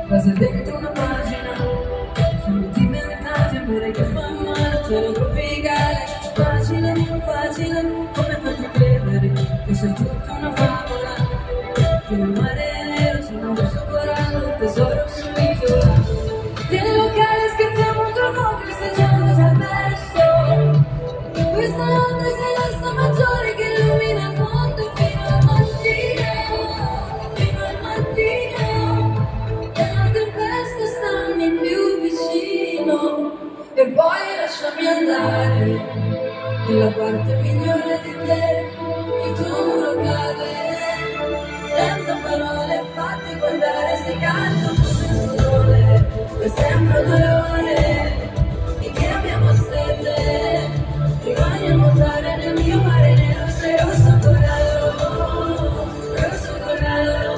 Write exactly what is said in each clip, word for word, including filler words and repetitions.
frase dentro una pagina. Siamo diventati amore che fa male, cielo tropicale. Facile, facile, come fate a credere che sei tutta una favola? Che nel mare nero sono rosso corallo, tesoro sull'isola. Nel locale scherziamo tra fuoco e festeggiamo già perso. Questa notte sei l'asta maggiore che illumina il mondo fino al mattino, fino al mattino. E la tempesta stammi più vicino e poi lasciami andare nella parte migliore di te. Il tuo muro cade senza parole, fatti guardare, sei caldo come il sole. Per sempre due ore finché abbiamo sete, rimani a nuotare nel mio mare nero. Sei rosso corallo, rosso corallo.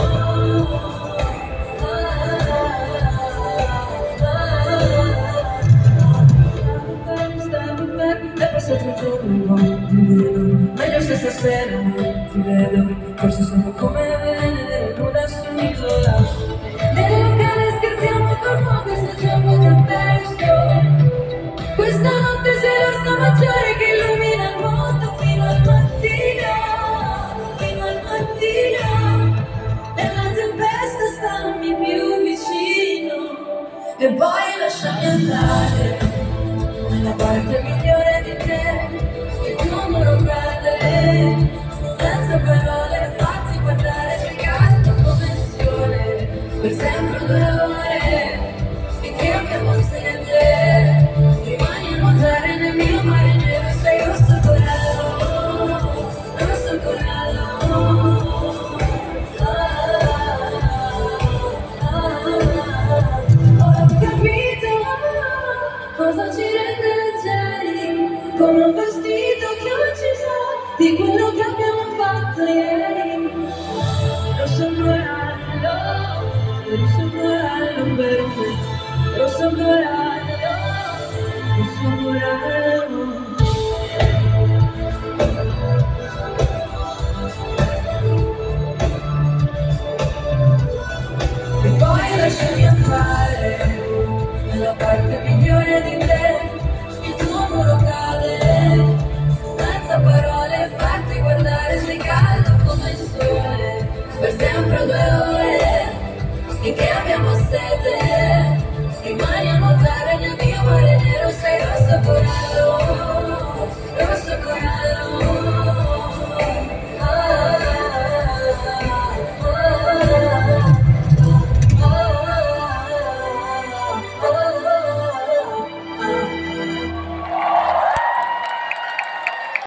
È passato il giorno, un po' di meno. Meglio se stasera non ti vedo. Forse sono come Venere, nuda su un'isola. Nel locale scherziamo col fuoco e assaggiamo già perso. Questa notte sei l'asta maggiore che illumina il mondo fino al mattino, fino al mattino. Nella tempesta stammi più vicino e poi lasciami andare nella parte migliore di te. Il tuo muro cade senza parole, fatti guardare, sei caldo come il sole. Per sempre due ore finché abbiamo sete, rimani a nuotare nel mio mare nero. Sei rosso corallo, rosso corallo. Ho capito cosa ci rende leggeri, come un vestito che non ci sa di quello che abbiamo fatto ieri. Rosso corallo, rosso corallo per me, rosso corallo, rosso corallo. E poi lasciami andare nella parte migliore di te. Il tuo muro cade senza parole, fatti guardare, sei caldo come il sole. Per sempre due ore finché abbiamo sete, rimani a nuotare nel